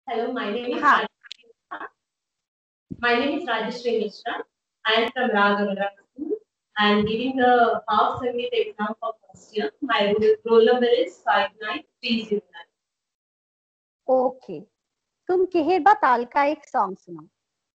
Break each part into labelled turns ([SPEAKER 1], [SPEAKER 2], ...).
[SPEAKER 1] Hello,
[SPEAKER 2] हाँ
[SPEAKER 1] My name is Rajeshri Mishra. I am from Raghavara School. I am giving the half Sangeet exam for first year. My roll number is 59309.
[SPEAKER 2] Okay, तुम केहरबा ताल का एक song सुनाओ।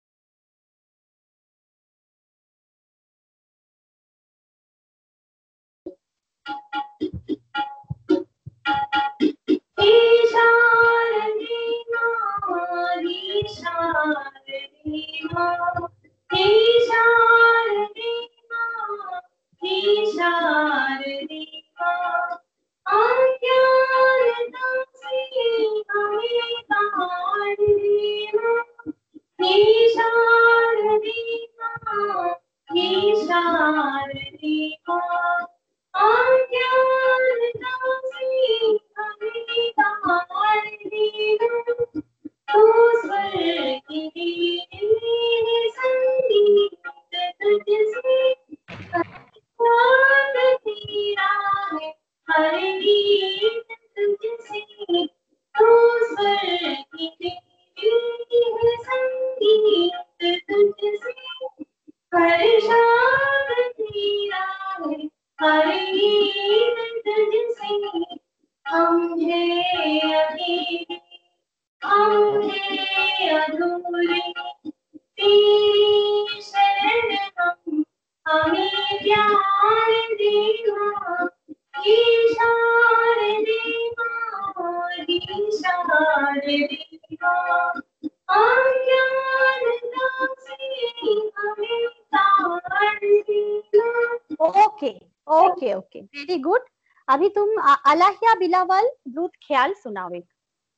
[SPEAKER 2] Okay okay okay, very good. अभी तुम अलाहिया बिलावल द्रुत ख्याल सुनाओ एक।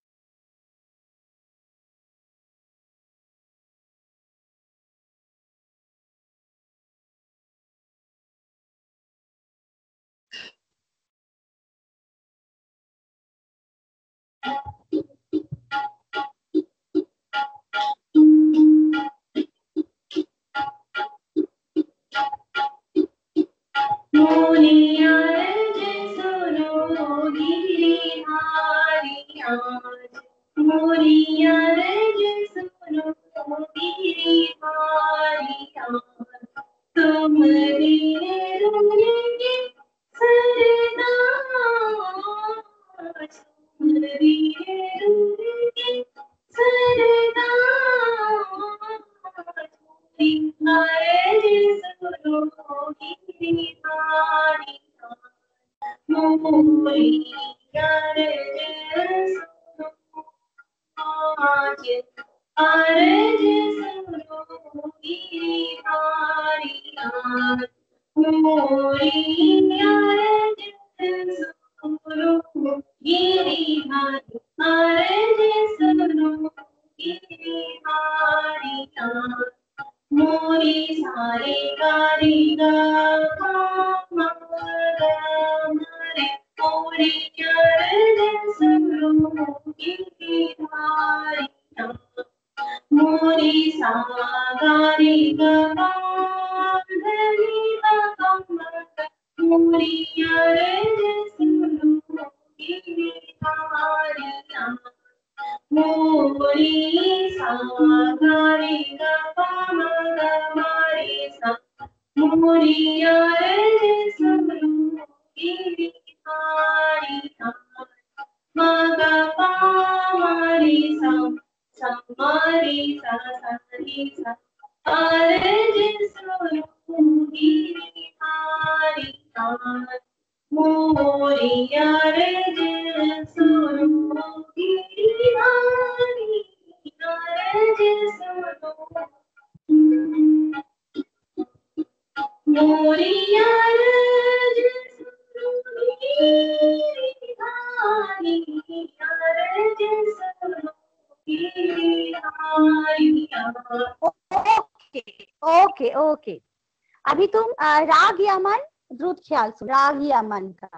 [SPEAKER 2] ओके ओके ओके, अभी तुम राग यमन द्रुत ख्याल सुनो, राग यमन का।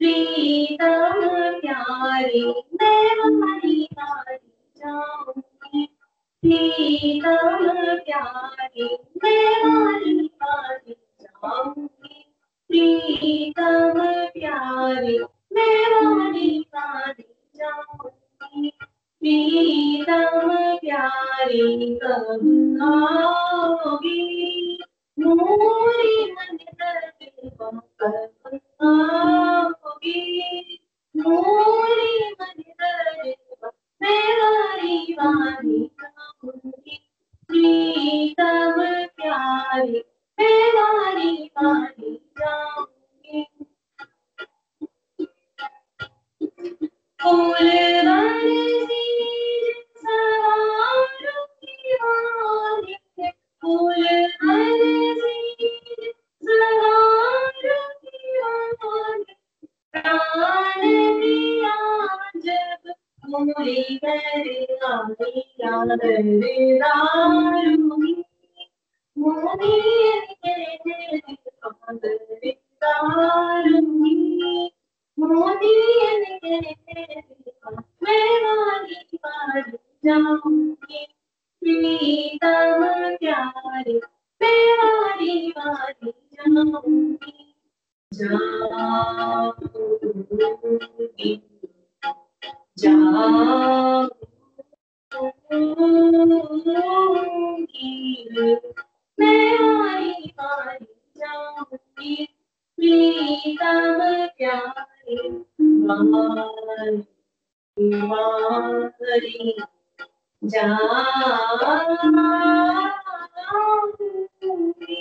[SPEAKER 1] प्रीतम प्यारी मैं वारी वारी जाऊंगी, प्रीतम प्यारी मैं वारी वारी जाऊंगी, प्रीतम प्यारी मैं वारी वारी जाऊंगी, प्रीतम प्यारी कब आओगी, मोरी मन दर्द कब आओगी, मोरी मन दर्द मैं वारी वारी जाऊंगी, प्रीतम प्यारी मैं वारी वारी जाऊंगी। फूल बरसी सवारूंगी वाली, फूल बरसी सवारूंगी वाली, प्राण दिया जब मोरी दरियाई दारूंगी, मोरी दारूंगी, मोदी मैं वाली वाली जाऊंगी, प्रीतम प्यारी मैं वाली वाली जाऊंगी, जाऊंगी जाऊंगी मैं वाली वाली जाऊंगी, प्रीतम प्यारी वारी वारी जाऊंगी,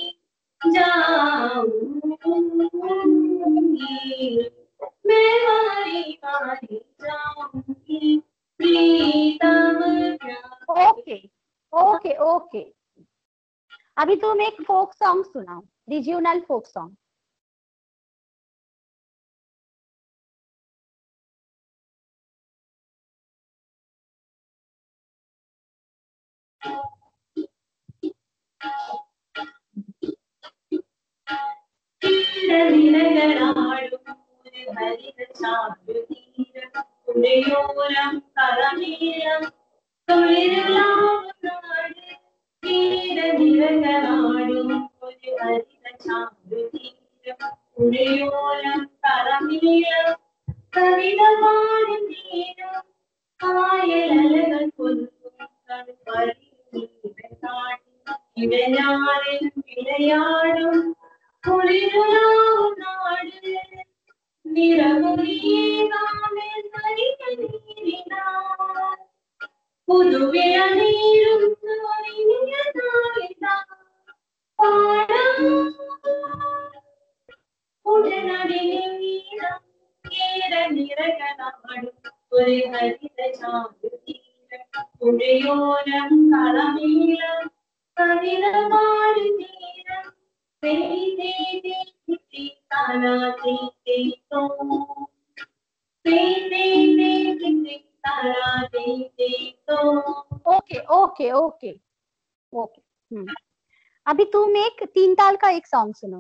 [SPEAKER 1] जाऊंगी मैं वारी वारी जाऊंगी, प्रीतम प्यारी।
[SPEAKER 2] ओके ओके ओके, अभी तुम एक फोक सॉन्ग सुनाओ, रीजनल फोक सॉन्ग।
[SPEAKER 1] ഉടയോരം കരനീളം തൊഴിലാവുന്നാട് തീരനിരകളാടും ഒരു ഹരിത ചാന്തുതീരം ഉടയോരം കരനീളം കവിതമാടി തീരം കായലലകൾ കൊല്ലും ഇടയാടും ഇടയാടും കുളിരുലാവും നാട് നിറമുറിയേകാമേ സരിതനീരിനാൾ പുതുവിളനീരും സോനിയതായിതാ പാടാം ഉടനടിനീരം കേരനിരകളാടും ഒരു ഹരിത ചാന്തുതീരം പുഴയോരം കളമീളം കവിതമാടി തീരം
[SPEAKER 2] ओके ओके ओके ओके, अभी तुम एक 3 ताल का एक सॉन्ग सुनो।